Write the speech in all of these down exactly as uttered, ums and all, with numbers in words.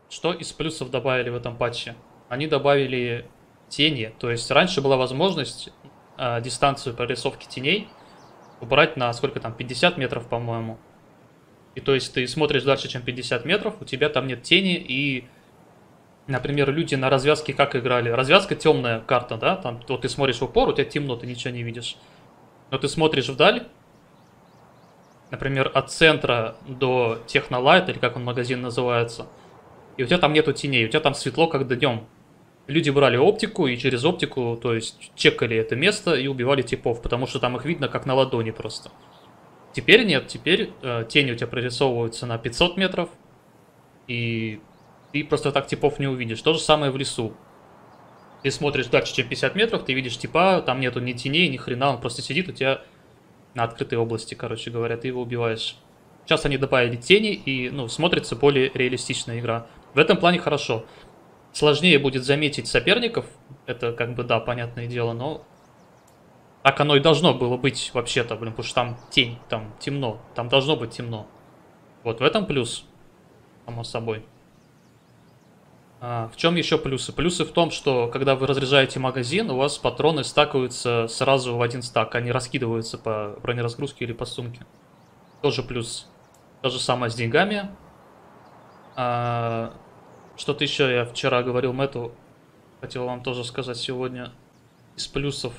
Что из плюсов добавили в этом патче? Они добавили тени. То есть раньше была возможность э, дистанцию прорисовки теней убрать на сколько там, пятьдесят метров, по-моему. И то есть ты смотришь дальше, чем пятьдесят метров, у тебя там нет тени, и, например, люди на развязке как играли? Развязка темная карта, да? Там вот ты смотришь в упор, у тебя темно, ты ничего не видишь. Но ты смотришь вдаль, например, от центра до Технолайт, или как он магазин называется, и у тебя там нету теней, у тебя там светло, как днем. Люди брали оптику и через оптику, то есть чекали это место и убивали типов, потому что там их видно как на ладони просто. Теперь нет, теперь э, тени у тебя прорисовываются на пятьсот метров, и ты просто так типов не увидишь. То же самое в лесу. Ты смотришь дальше, чем пятьдесят метров, ты видишь типа, там нету ни теней, ни хрена, он просто сидит у тебя на открытой области, короче говоря, ты его убиваешь. Сейчас они добавили тени, и, ну, смотрится более реалистичная игра. В этом плане хорошо. Сложнее будет заметить соперников, это как бы, да, понятное дело, но так оно и должно было быть вообще-то, блин, потому что там тень, там темно, там должно быть темно. Вот в этом плюс, само собой. А, в чем еще плюсы? Плюсы в том, что когда вы разряжаете магазин, у вас патроны стакаются сразу в один стак, они раскидываются по бронеразгрузке или по сумке. Тоже плюс. То же самое с деньгами. А, что-то еще я вчера говорил Мэтту, хотел вам тоже сказать сегодня из плюсов.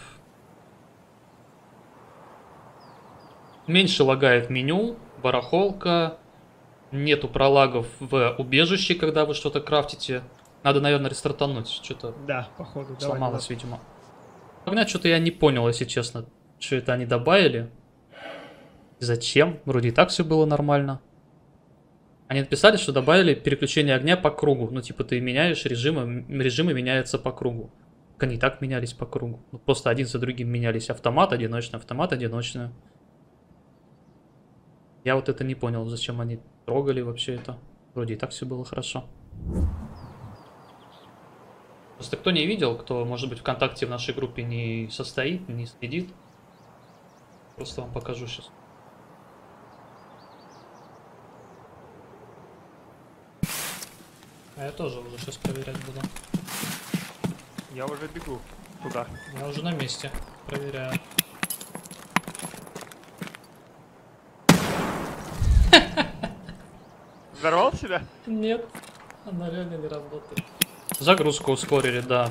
Меньше лагает меню, барахолка, нету пролагов в убежище, когда вы что-то крафтите. Надо, наверное, рестартануть, что-то Да, походу. сломалось, давай, видимо. Огня что-то я не понял, если честно, что это они добавили. Зачем? Вроде и так все было нормально. Они написали, что добавили переключение огня по кругу. Ну, типа, ты меняешь режимы, режимы меняются по кругу. Как они и так менялись по кругу. Ну, просто один за другим менялись. Автомат одиночный, автомат одиночный. Я вот это не понял, зачем они трогали вообще это. Вроде и так все было хорошо. Просто кто не видел, кто, может быть, ВКонтакте в нашей группе не состоит, не следит. Просто вам покажу сейчас. А я тоже уже сейчас проверять буду. Я уже бегу туда. Я уже на месте. Проверяю. Взорвал себя? Нет, она реально не работает. Загрузку ускорили, да.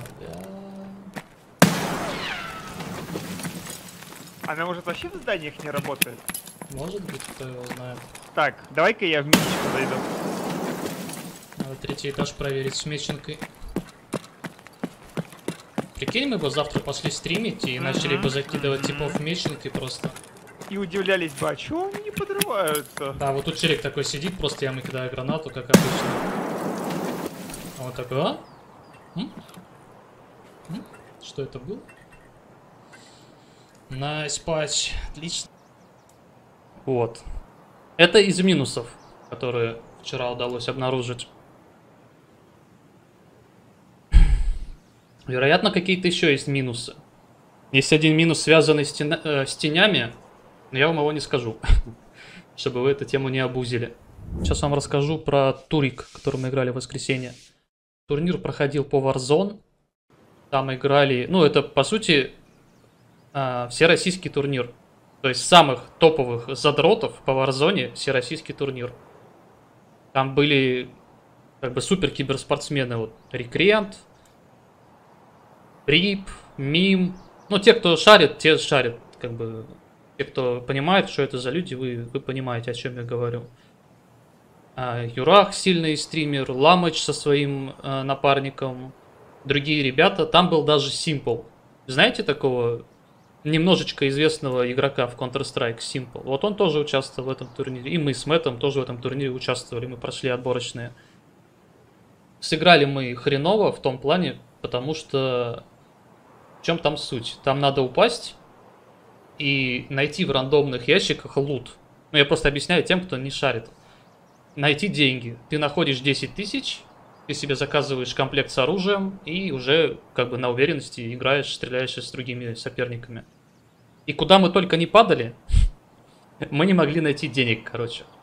Она может вообще в зданиях не работает? Может быть, кто его знает. Так, давай-ка я в мичку зайду. Надо третий этаж проверить с меченкой. Прикинь, мы бы завтра пошли стримить и начали бы закидывать типов меченкой просто. И удивлялись бы, а чё они не подрываются? Да, вот тут челик такой сидит, просто я ему кидаю гранату, как обычно. Вот такой, а? М? М? Что это было? Найс патч, отлично. Вот. Это из минусов, которые вчера удалось обнаружить. Вероятно, какие-то еще есть минусы. Есть один минус, связанный с, тена, э, с тенями, но я вам его не скажу, чтобы вы эту тему не обузили. Сейчас вам расскажу про турик, который мы играли в воскресенье. Турнир проходил по Warzone. Там играли, ну это по сути э, всероссийский турнир. То есть самых топовых задротов по Warzone всероссийский турнир. Там были как бы супер киберспортсмены, вот Рекрент, Рип, Мим. Ну, те, кто шарит, те шарят, как бы. Те, кто понимает, что это за люди, вы, вы понимаете, о чем я говорю. А, Юрах, сильный стример, Ламыч со своим а, напарником, другие ребята. Там был даже Simple. Знаете такого немножечко известного игрока в Counter-Strike, Simple? Вот он тоже участвовал в этом турнире. И мы с Мэттом тоже в этом турнире участвовали. Мы прошли отборочные. Сыграли мы хреново в том плане, потому что... В чем там суть? Там надо упасть и найти в рандомных ящиках лут. Ну, я просто объясняю тем, кто не шарит. Найти деньги. Ты находишь десять тысяч, ты себе заказываешь комплект с оружием и уже как бы на уверенности играешь, стреляешь с другими соперниками. И куда мы только не падали, мы не могли найти денег, короче. То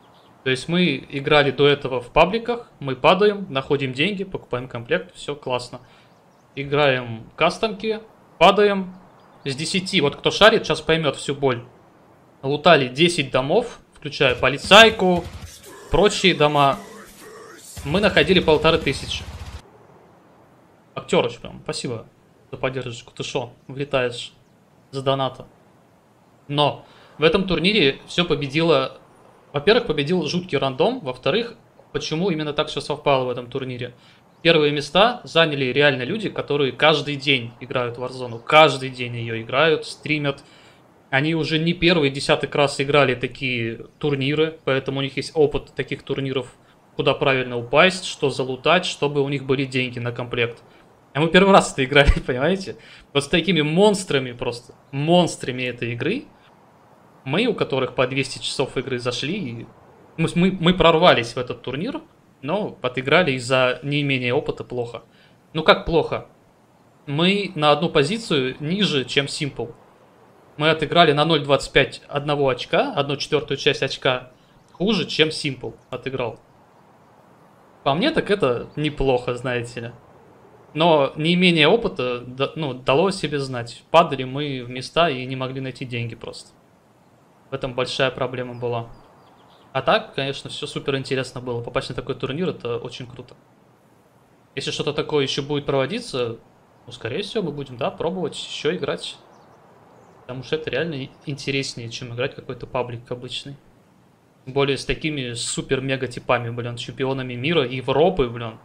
То есть мы играли до этого в пабликах, мы падаем, находим деньги, покупаем комплект, все классно. Играем кастомки, падаем с десяти, вот кто шарит, сейчас поймет всю боль. Лутали десять домов, включая полицайку, прочие дома. Мы находили полторы тысячи. Актерыч прям, спасибо за поддержку. Ты шо, влетаешь за доната. Но в этом турнире все победило... Во-первых, победил жуткий рандом. Во-вторых, почему именно так все совпало в этом турнире? Первые места заняли реально люди, которые каждый день играют в Warzone. Каждый день ее играют, стримят. Они уже не первый десяток раз играли такие турниры, поэтому у них есть опыт таких турниров, куда правильно упасть, что залутать, чтобы у них были деньги на комплект. А мы первый раз это играли, понимаете? Вот с такими монстрами просто, монстрами этой игры, мы, у которых по двести часов игры зашли, и мы, мы, мы прорвались в этот турнир, но отыграли из-за неимения опыта плохо. Ну как плохо? Мы на одну позицию ниже, чем Simple. Мы отыграли на ноль двадцать пять одного очка, одну четвертую часть очка хуже, чем Simple отыграл. По мне, так это неплохо, знаете ли. Но неимение опыта, ну, дало о себе знать. Падали мы в места и не могли найти деньги просто. В этом большая проблема была. А так, конечно, все супер интересно было. Попасть на такой турнир, это очень круто. Если что-то такое еще будет проводиться, ну, скорее всего, мы будем, да, пробовать еще играть. Потому что это реально интереснее, чем играть какой-то паблик обычный. Тем более с такими супер-мега типами, блин, чемпионами мира, Европы, блин.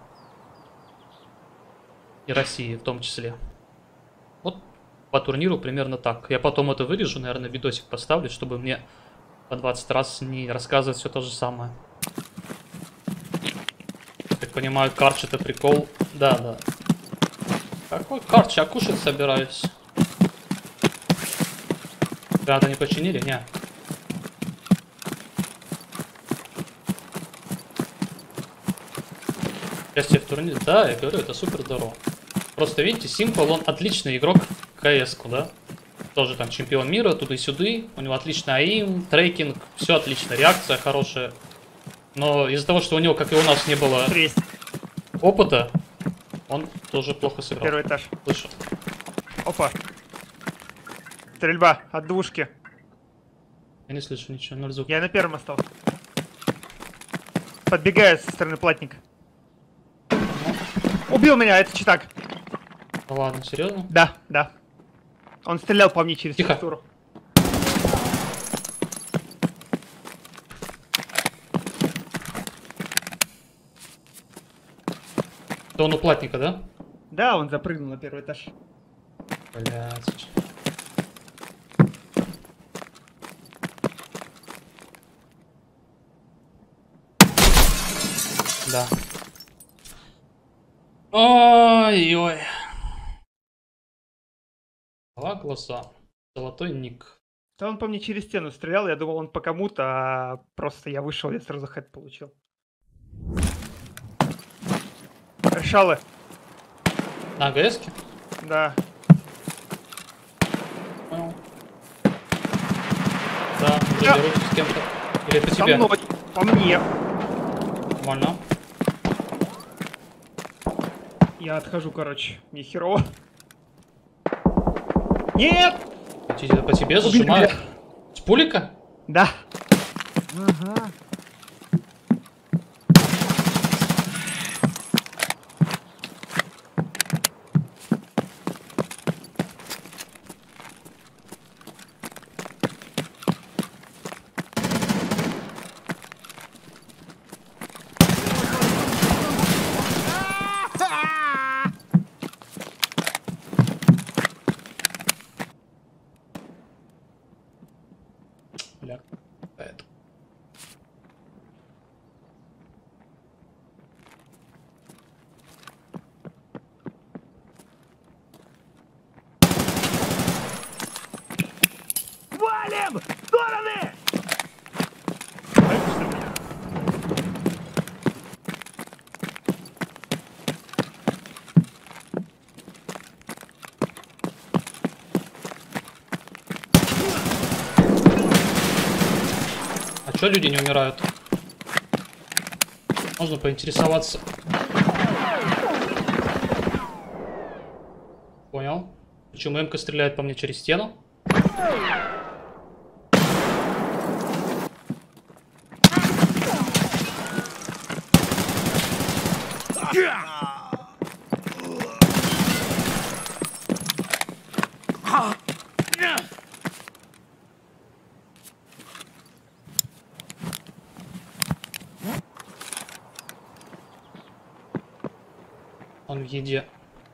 И России в том числе. Вот по турниру примерно так. Я потом это вырежу, наверное, видосик поставлю, чтобы мне по двадцать раз не рассказывать все то же самое. Так понимаю, карч это прикол. Да, да. Какой карч? Я кушать собираюсь. Гранаты не починили? Не. Участие в турнире? Да, я говорю, это супер здорово. Просто видите, Simple, он отличный игрок в КС-ку, да? Тоже там чемпион мира, туда-сюда. У него отличный аим, трекинг, все отлично, реакция хорошая. Но из-за того, что у него, как и у нас, не было Есть. опыта, он тоже плохо сыграл. Первый этаж. Слышу. Опа. Стрельба от двушки. Я не слышу ничего, ноль звука. Я на первом остался. Подбегает со стороны платника. Убил меня, это читак. Ну ладно, серьезно? Да, да. Он стрелял по мне через Тихо. текстуру. То он у платника, да? Да, он запрыгнул на первый этаж. Блять. Да. Ой-ой. Два глаза. Золотой ник. Да он по мне через стену стрелял, я думал, он по кому-то, а просто я вышел, я сразу хэт получил. Решалы. На АГС-ке? Да. Понял. Да, уже Да. дерутся с кем-то. Или по Со тебе? мной, по мне. Нормально. Я отхожу, короче. Мне херово. Нет! По тебе, по тебе Убили зажимают. меня. С пулика? Да. Ага. Бля. Это. Валим! В стороны! Боишься меня? А чё люди не умирают? Можно поинтересоваться. Понял. Почему М-ка стреляет по мне через стену? Он в еде.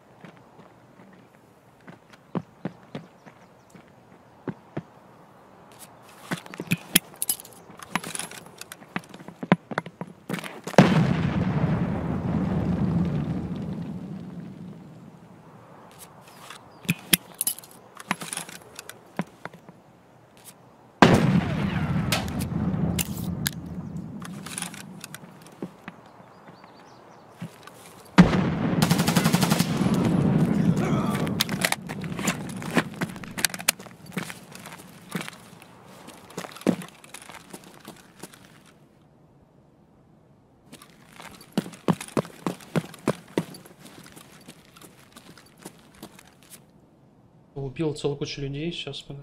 Убил целую кучу людей. Сейчас мы...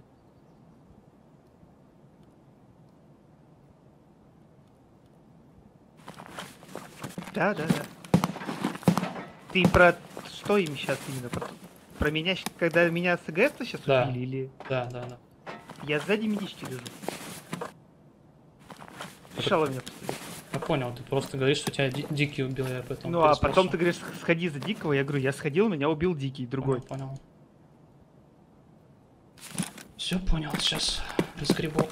Да, да, да. Ты про что им сейчас именно? Про, про меня, щ- когда меня с ЭГС сейчас Да. убили или... Да, да, да. Я сзади медички лежу. Решала меня посадить. Я понял, ты просто говоришь, что тебя ди- Дикий убил, я об этом Ну, а потом переспрашивал. ты говоришь, сходи за Дикого. Я говорю, я сходил, меня убил Дикий, другой. Понял, понял. Все понял, сейчас разгребу.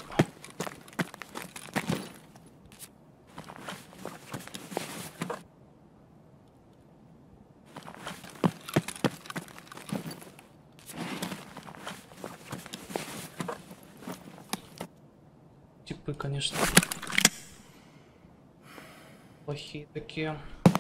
Типы, конечно, плохие такие.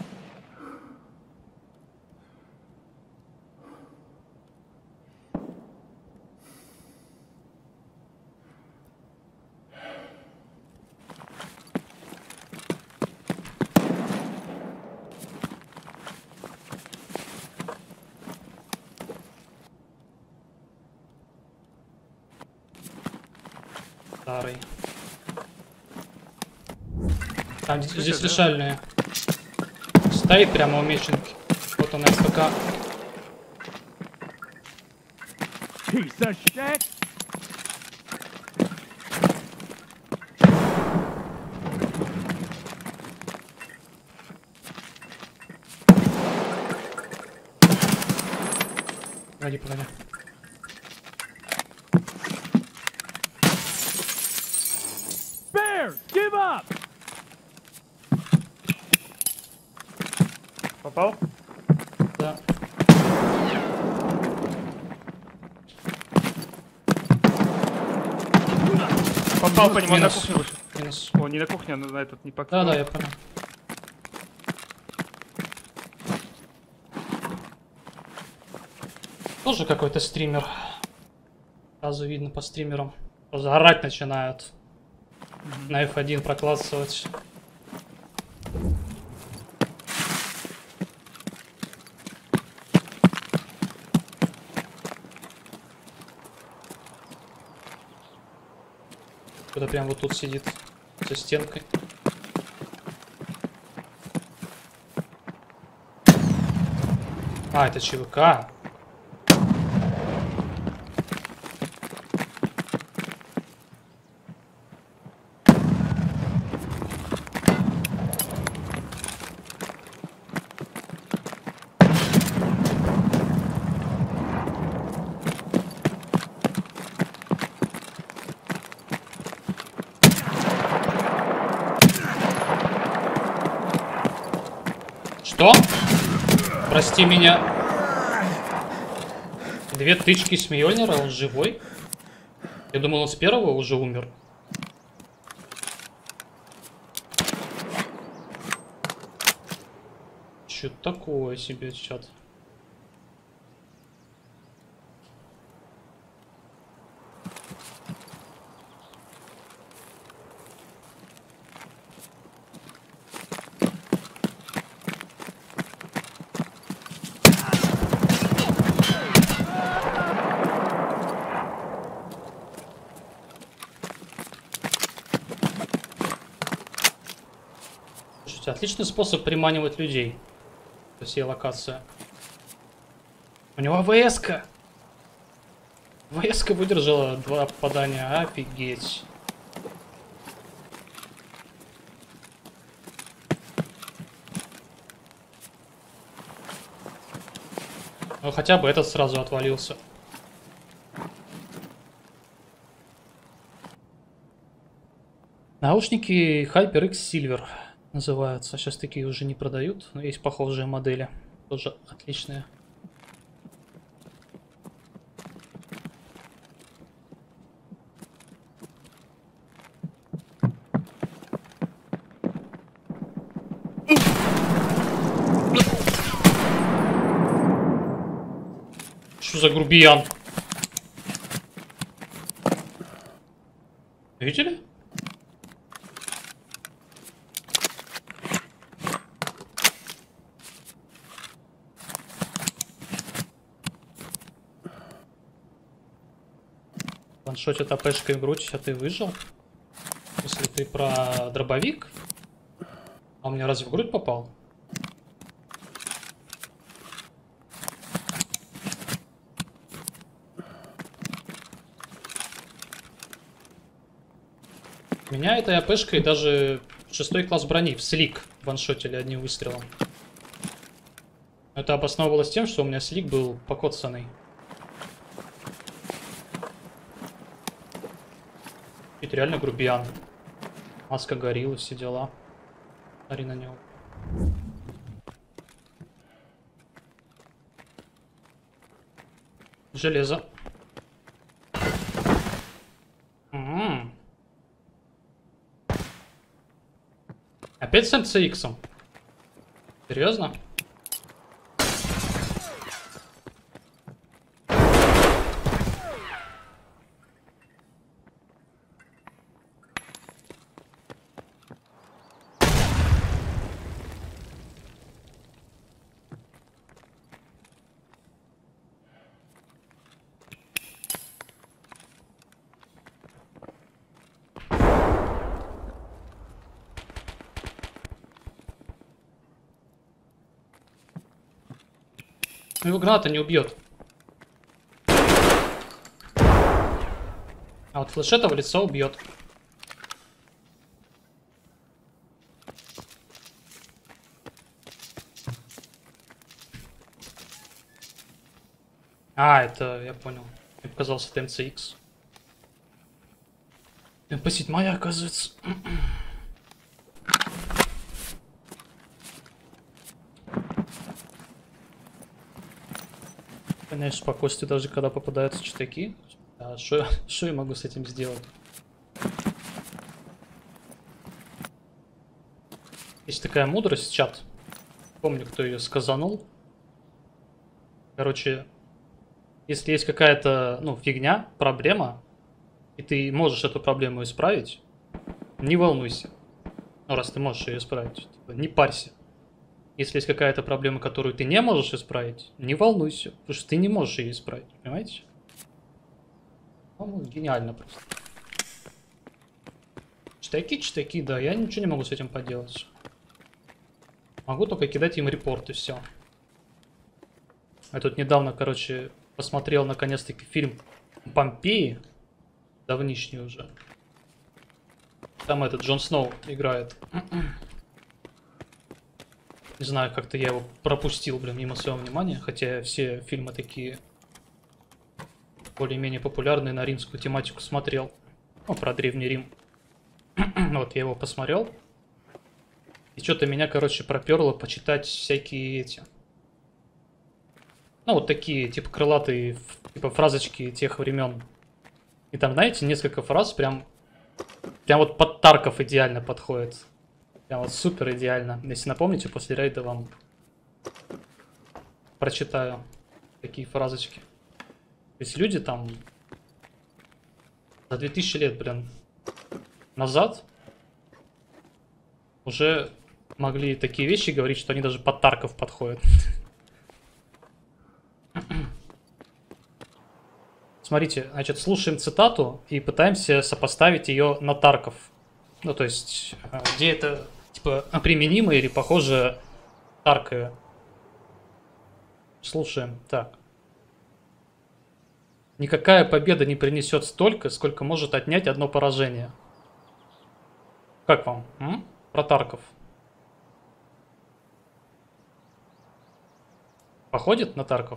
Старый. А, Слушай, здесь да? решальные. Стоит прямо у Меченки. Вот он СПК. Piece of shit! Погоди, погоди. Bear, give up! Попал? Да. Попал по нему, он на Минус. кухню вышел. Минус. О, не на кухню, а на этот, не по Да, да, я понял. Тоже какой-то стример. Сразу видно по стримерам. Просто орать начинают. На эф один проклассывать. Кто-то прям вот тут сидит за стенкой. А, это ЧВК. Что? Прости меня. Две тычки с Мьёльнира, он живой? Я думал, он с первого уже умер. Чё такое себе, чат? отличный способ приманивать людей. То есть, локация. У него АВС-ка. АВС-ка выдержала два попадания. Офигеть. Ну, хотя бы этот сразу отвалился. Наушники HyperX Silver называются. Сейчас такие уже не продают, но есть похожие модели. Тоже отличные. Что за грубиян? Видели? Ваншотит АПшкой в грудь, а ты выжил? Если ты про дробовик? А он мне разве в грудь попал? Меня этой АПшкой даже шестой класс брони в слик ваншотили одним выстрелом. Это обосновывалось тем, что у меня слик был покоцанный. Это реально грубиян. Маска горилла, все дела. Смотри на него. Железо. М-м-м. Опять с эм си иксом? Серьезно? Ну, его граната не убьет. А вот флешета в лицо убьет. А, это я понял. Мне показался это эм си икс. эм пи семь моя, оказывается. Конечно, спокойствие даже когда попадаются читаки. А что я могу с этим сделать? Есть такая мудрость, чат. Помню, кто ее сказанул. Короче, если есть какая-то, ну, фигня, проблема, и ты можешь эту проблему исправить, не волнуйся. Ну, раз ты можешь ее исправить, типа, не парься. Если есть какая-то проблема, которую ты не можешь исправить, не волнуйся, потому что ты не можешь ее исправить, понимаете? Ну, гениально просто. Читаки, читаки, да, я ничего не могу с этим поделать. Могу только кидать им репорт и все. Я тут недавно, короче, посмотрел наконец-таки фильм «Помпеи», давнишний уже. Там этот Джон Сноу играет. Не знаю, как-то я его пропустил, блин, мимо своего внимания. Хотя все фильмы такие более-менее популярные на римскую тематику смотрел. Ну, про Древний Рим. Вот, я его посмотрел. И что-то меня, короче, проперло почитать всякие эти... Ну, вот такие, типа, крылатые, типа, фразочки тех времен. И там, знаете, несколько фраз прям... Прям вот под Тарков идеально подходит. Прям вот супер идеально. Если напомните, после рейда вам прочитаю такие фразочки. То есть люди там за две тысячи лет, блин, назад уже могли такие вещи говорить, что они даже под Тарков подходят. Смотрите, значит, слушаем цитату и пытаемся сопоставить ее на Тарков. Ну, то есть, где это... типа применимы или похожи Таркове. Слушаем. Так. Никакая победа не принесет столько, сколько может отнять одно поражение. Как вам? М? Про Тарков. Походит на Тарков?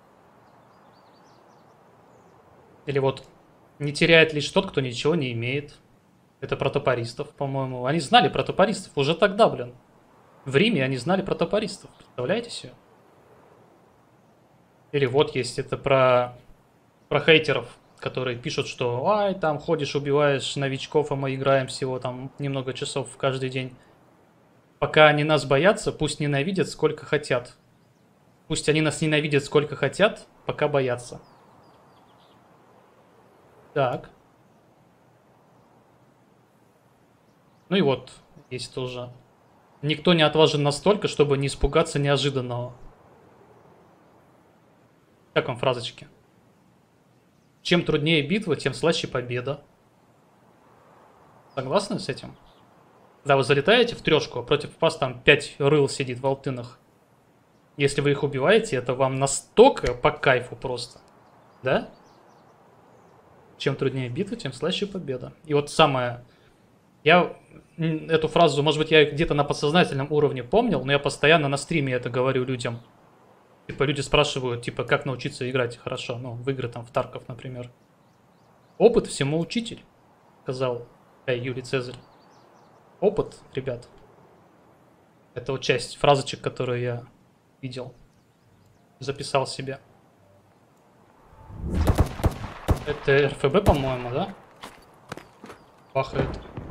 Или вот не теряет лишь тот, кто ничего не имеет. Это про топористов, по-моему. Они знали про топористов уже тогда, блин. В Риме они знали про топористов. Представляете себе? Или вот есть это про, про хейтеров, которые пишут, что ай, там ходишь, убиваешь новичков, а мы играем всего там немного часов каждый день. Пока они нас боятся, пусть ненавидят сколько хотят. Пусть они нас ненавидят сколько хотят, пока боятся. Так. Ну и вот, есть тоже. Никто не отважен настолько, чтобы не испугаться неожиданного. Как вам фразочки? Чем труднее битва, тем слаще победа. Согласны с этим? Да, вы залетаете в трешку, а против вас там пять рыл сидит в алтынах. Если вы их убиваете, это вам настолько по кайфу просто. Да? Чем труднее битва, тем слаще победа. И вот самое... Я эту фразу, может быть, я где-то на подсознательном уровне помнил, но я постоянно на стриме это говорю людям. Типа люди спрашивают, типа, как научиться играть хорошо, ну, в игры там, в Тарков, например. Опыт всему учитель, сказал Эй, Юлий Цезарь. Опыт, ребят. Это вот часть фразочек, которую я видел. Записал себе. Это эр эф бэ, по-моему, да? Бахает.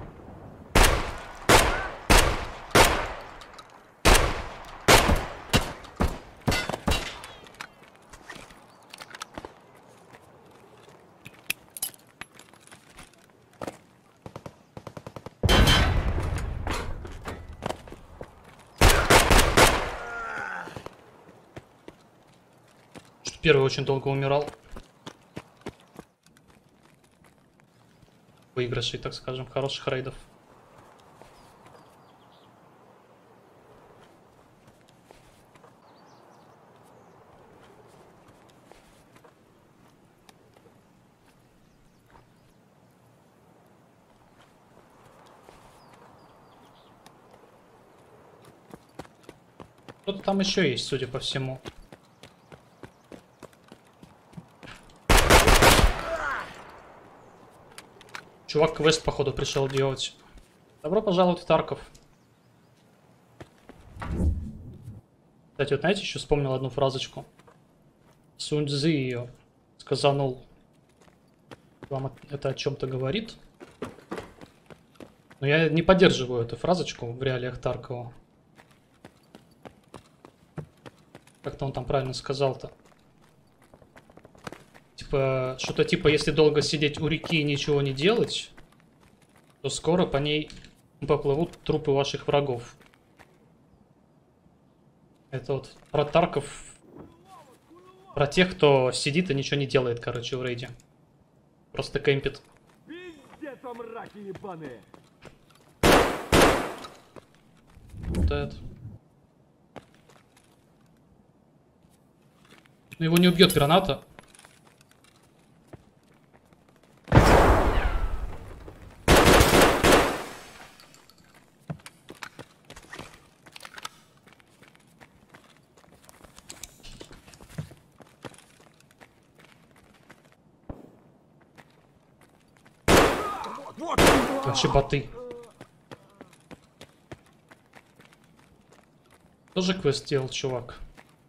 Первый очень долго умирал. Выигрышей, так скажем, хороших рейдов. Что-то там еще есть, судя по всему. Чувак квест, походу, пришел делать. Добро пожаловать в Тарков. Кстати, вот знаете, еще вспомнил одну фразочку. Сунь Цзы ее сказанул. Вам это о чем-то говорит? Но я не поддерживаю эту фразочку в реалиях Таркова. Как-то он там правильно сказал-то. Типа, что-то типа, если долго сидеть у реки и ничего не делать, то скоро по ней поплывут трупы ваших врагов. Это вот про Тарков, про тех, кто сидит и ничего не делает, короче, в рейде. Просто кемпит. Вот это. Но его не убьет граната. Вообще боты. Тоже квест делал, чувак.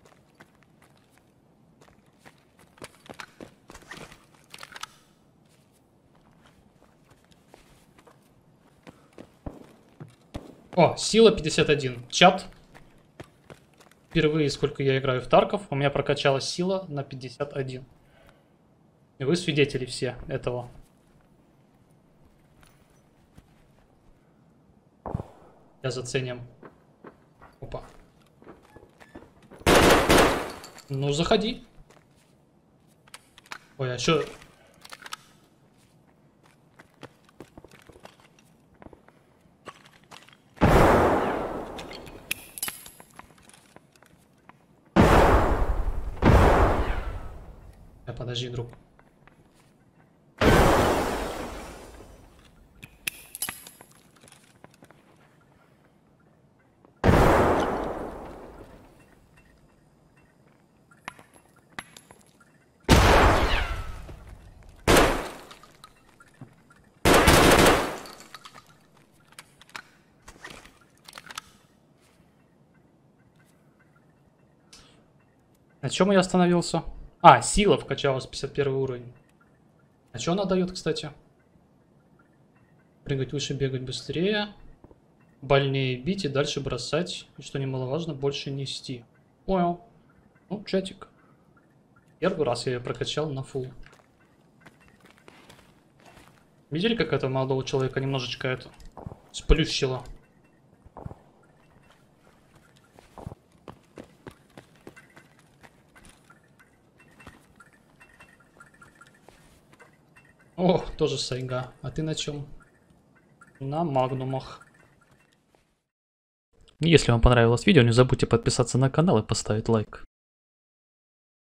О, сила пятьдесят один. Чат. Впервые, сколько я играю в Тарков, у меня прокачалась сила на пятьдесят один. И вы свидетели все этого. Я заценим. Опа. Ну, заходи. Ой, а чё? подожди, друг. На чем я остановился? А, сила вкачалась, пятьдесят первый уровень. А что она дает, кстати? Прыгать выше, бегать быстрее. Больнее бить и дальше бросать. И что немаловажно, больше нести. Понял. Ну, чатик. Первый раз я ее прокачал на фул. Видели, как этого молодого человека немножечко это сплющило? О, тоже сайга. А ты на чем? На магнумах. Если вам понравилось видео, не забудьте подписаться на канал и поставить лайк.